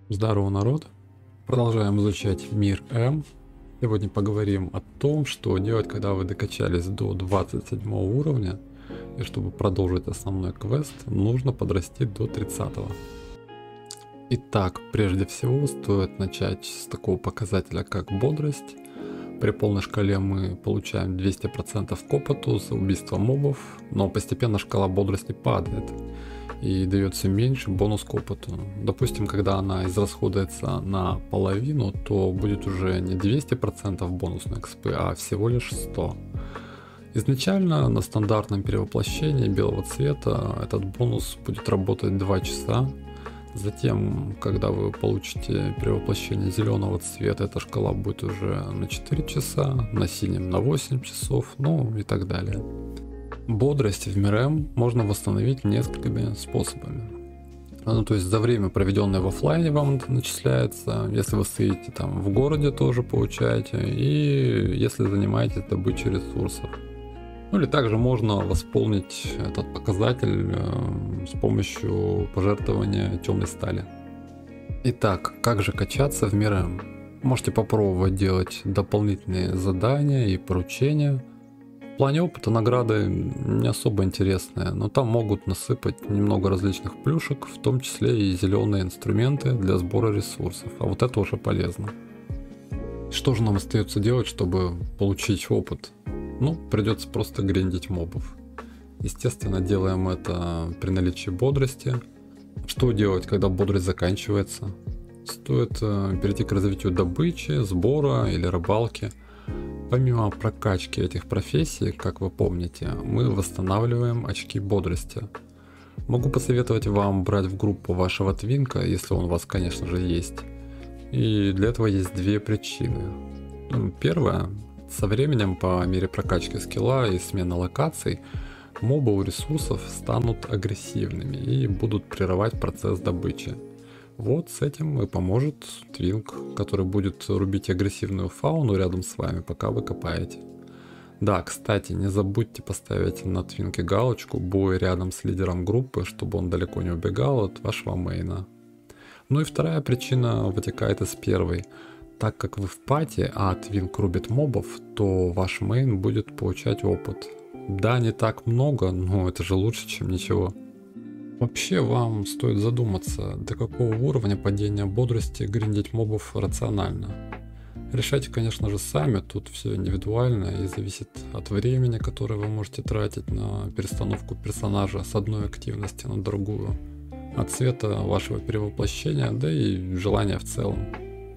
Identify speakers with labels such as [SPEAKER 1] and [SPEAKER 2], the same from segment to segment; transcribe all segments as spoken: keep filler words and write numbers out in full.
[SPEAKER 1] Здорово, народ! Продолжаем изучать мир М. Сегодня поговорим о том, что делать, когда вы докачались до двадцать седьмого уровня, и чтобы продолжить основной квест, нужно подрасти до тридцатого. Итак, прежде всего стоит начать с такого показателя, как бодрость. При полной шкале мы получаем двести процентов к опыту за убийство мобов, но постепенно шкала бодрости падает и дает все меньше бонус к опыту. Допустим, когда она израсходуется на половину, то будет уже не двести процентов бонусной экспы, а всего лишь сто. Изначально на стандартном перевоплощении белого цвета этот бонус будет работать два часа. Затем, когда вы получите перевоплощение зеленого цвета, эта шкала будет уже на четыре часа, на синем на восемь часов, ну и так далее. Бодрость в мире М можно восстановить несколькими способами. Ну, то есть за время, проведенное в офлайне, вам это начисляется. Если вы стоите там в городе, тоже получаете. И если занимаетесь добычей ресурсов. Ну или также можно восполнить этот показатель э, с помощью пожертвования темной стали. Итак, как же качаться в мир М? Можете попробовать делать дополнительные задания и поручения. В плане опыта награды не особо интересные, но там могут насыпать немного различных плюшек, в том числе и зеленые инструменты для сбора ресурсов, а вот это уже полезно. Что же нам остается делать, чтобы получить опыт? Ну, придется просто гриндить мобов. Естественно, делаем это при наличии бодрости. Что делать, когда бодрость заканчивается? Стоит перейти к развитию добычи, сбора или рыбалки. Помимо прокачки этих профессий, как вы помните, мы восстанавливаем очки бодрости. Могу посоветовать вам брать в группу вашего твинка, если он у вас, конечно же, есть. И для этого есть две причины. Первая. Со временем, по мере прокачки скилла и смены локаций, мобы у ресурсов станут агрессивными и будут прерывать процесс добычи. Вот с этим и поможет твинк, который будет рубить агрессивную фауну рядом с вами, пока вы копаете. Да, кстати, не забудьте поставить на твинке галочку «Бой рядом с лидером группы», чтобы он далеко не убегал от вашего мейна. Ну и вторая причина вытекает из первой. Так как вы в пати, а твинк рубит мобов, то ваш мейн будет получать опыт. Да, не так много, но это же лучше, чем ничего. Вообще вам стоит задуматься, до какого уровня падения бодрости гриндить мобов рационально. Решайте, конечно же, сами, тут все индивидуально и зависит от времени, которое вы можете тратить на перестановку персонажа с одной активности на другую, от цвета вашего перевоплощения, да и желания в целом.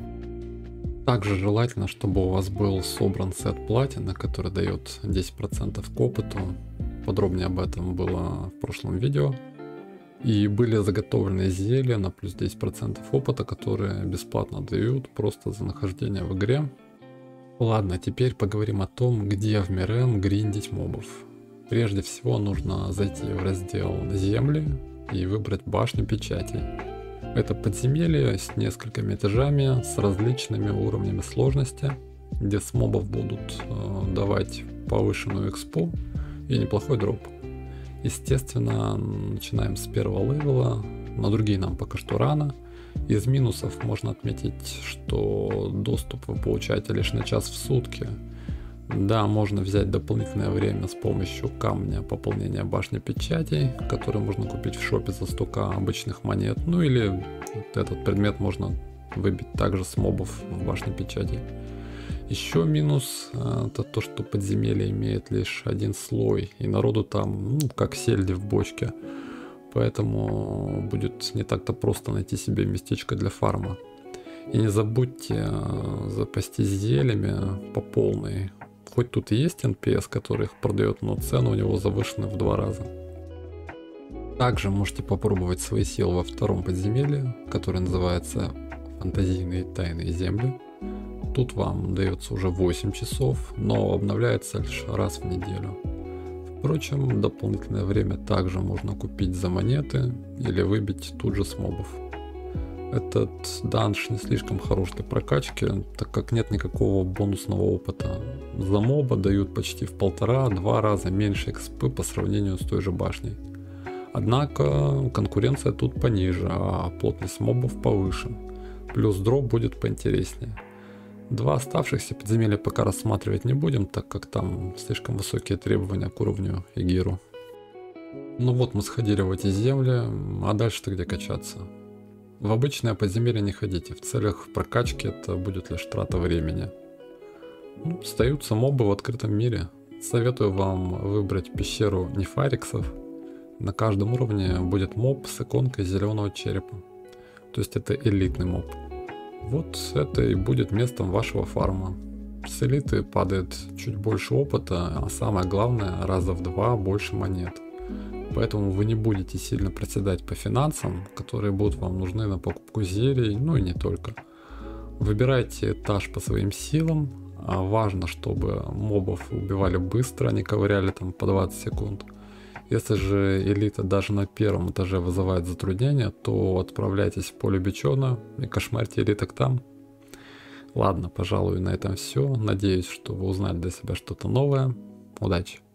[SPEAKER 1] Также желательно, чтобы у вас был собран сет платина, который дает десять процентов к опыту. Подробнее об этом было в прошлом видео. И были заготовлены зелья на плюс десять процентов опыта, которые бесплатно дают просто за нахождение в игре. Ладно, теперь поговорим о том, где в мир М гриндить мобов. Прежде всего нужно зайти в раздел «Земли» и выбрать башню печатей. Это подземелье с несколькими этажами, с различными уровнями сложности, где с мобов будут э, давать повышенную экспу и неплохой дроп. Естественно, начинаем с первого левела, на другие нам пока что рано. Из минусов можно отметить, что доступ вы получаете лишь на час в сутки. Да, можно взять дополнительное время с помощью камня пополнения башни печатей, который можно купить в шопе за сто тысяч обычных монет. Ну или вот этот предмет можно выбить также с мобов в башне печатей. Еще минус это то, что подземелье имеет лишь один слой, и народу там, ну, как сельди в бочке. Поэтому будет не так-то просто найти себе местечко для фарма. И не забудьте запастись зельями по полной. Хоть тут и есть эн пи эс, который их продает, но цены у него завышены в два раза. Также можете попробовать свои силы во втором подземелье, которое называется «Фантазийные тайные земли». Тут вам дается уже восемь часов, но обновляется лишь раз в неделю. Впрочем, дополнительное время также можно купить за монеты или выбить тут же с мобов. Этот данж не слишком хорош для прокачки, так как нет никакого бонусного опыта. За моба дают почти в полтора-два раза меньше экспы по сравнению с той же башней. Однако конкуренция тут пониже, а плотность мобов повыше. Плюс дроп будет поинтереснее. Два оставшихся подземелья пока рассматривать не будем, так как там слишком высокие требования к уровню и гиру. Ну вот мы сходили в эти земли, а дальше-то где качаться? В обычное подземелье не ходите, в целях прокачки это будет лишь трата времени. Ну, остаются мобы в открытом мире. Советую вам выбрать пещеру нефариксов. На каждом уровне будет моб с иконкой зеленого черепа. То есть это элитный моб. Вот это и будет местом вашего фарма. С элиты падает чуть больше опыта, а самое главное, раза в два больше монет. Поэтому вы не будете сильно проседать по финансам, которые будут вам нужны на покупку зелий, ну и не только. Выбирайте этаж по своим силам. А важно, чтобы мобов убивали быстро, не ковыряли там по двадцать секунд. Если же элита даже на первом этаже вызывает затруднения, то отправляйтесь в поле Бичона и кошмарьте элиток там. Ладно, пожалуй, на этом все. Надеюсь, что вы узнали для себя что-то новое. Удачи!